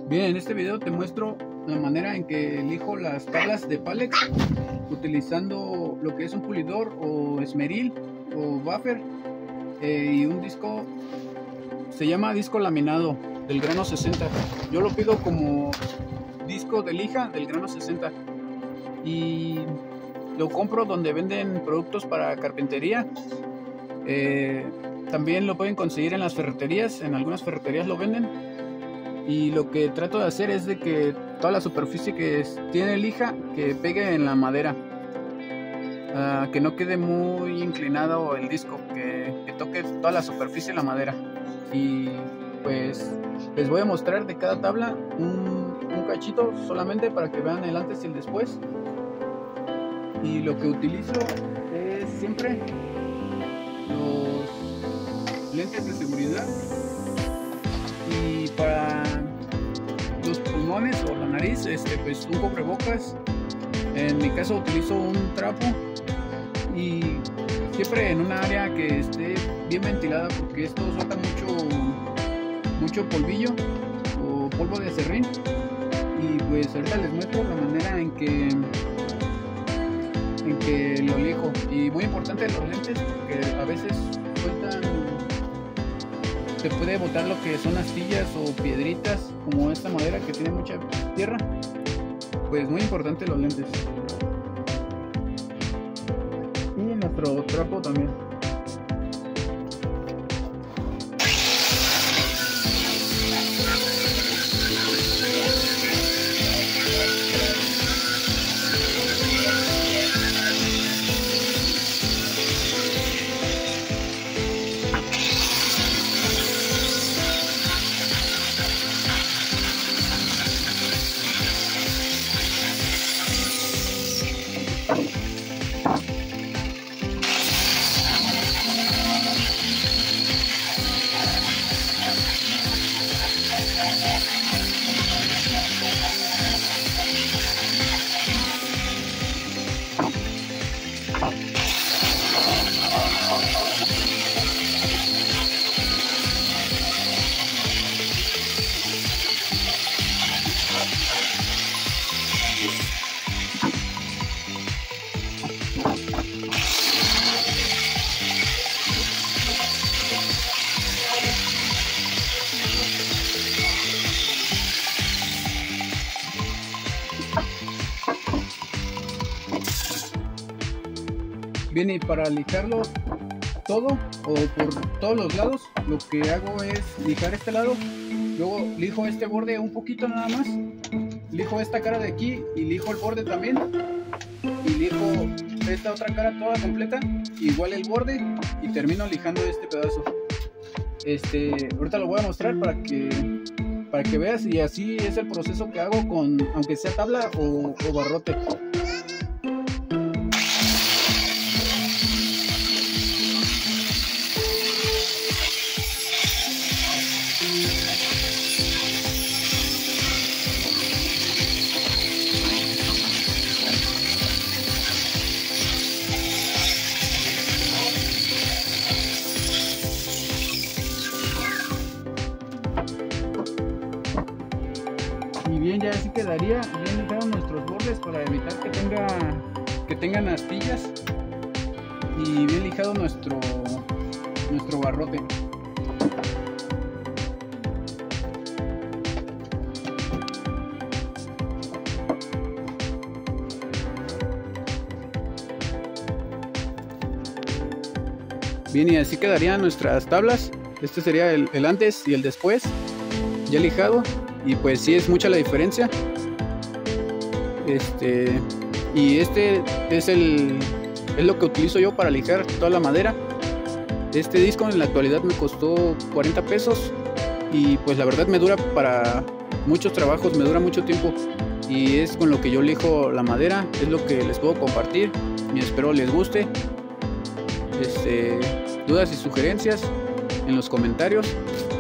Bien, en este video te muestro la manera en que elijo las tablas de Palex utilizando lo que es un pulidor o esmeril o buffer y un disco, se llama disco laminado del grano 60. Yo lo pido como disco de lija del grano 60 y lo compro donde venden productos para carpintería. También lo pueden conseguir en las ferreterías, en algunas ferreterías lo venden. Y lo que trato de hacer es de que toda la superficie que tiene lija que pegue en la madera, que no quede muy inclinado el disco, que toque toda la superficie de la madera. Y pues les voy a mostrar de cada tabla un cachito solamente para que vean el antes y el después. Y lo que utilizo es siempre los lentes de seguridad, y para los pulmones o la nariz pues un cubrebocas. En mi caso utilizo un trapo y siempre en un área que esté bien ventilada, porque esto suelta mucho polvillo o polvo de aserrín. Y pues ahorita les muestro la manera en que lo elijo. Y muy importante los lentes, porque a veces sueltan, se puede botar lo que son astillas o piedritas, como esta madera que tiene mucha tierra. Pues muy importante los lentes. Y nuestro trapo también. Bien, y para lijarlo todo o por todos los lados, lo que hago es lijar este lado, luego lijo este borde un poquito nada más, lijo esta cara de aquí y lijo el borde también, y lijo esta otra cara toda completa, igual el borde, y termino lijando este pedazo. Ahorita lo voy a mostrar para que veas, y así es el proceso que hago con, aunque sea tabla o barrote. Y bien, ya así quedaría bien lijados nuestros bordes, para evitar que tengan astillas, y bien lijado nuestro barrote. Bien, y así quedarían nuestras tablas. Este sería el antes y el después ya lijado. Y pues sí es mucha la diferencia. Y es lo que utilizo yo para lijar toda la madera. Este disco en la actualidad me costó 40 pesos y pues la verdad me dura para muchos trabajos, me dura mucho tiempo, y es con lo que yo lijo la madera. Es lo que les puedo compartir y espero les guste. Dudas y sugerencias en los comentarios.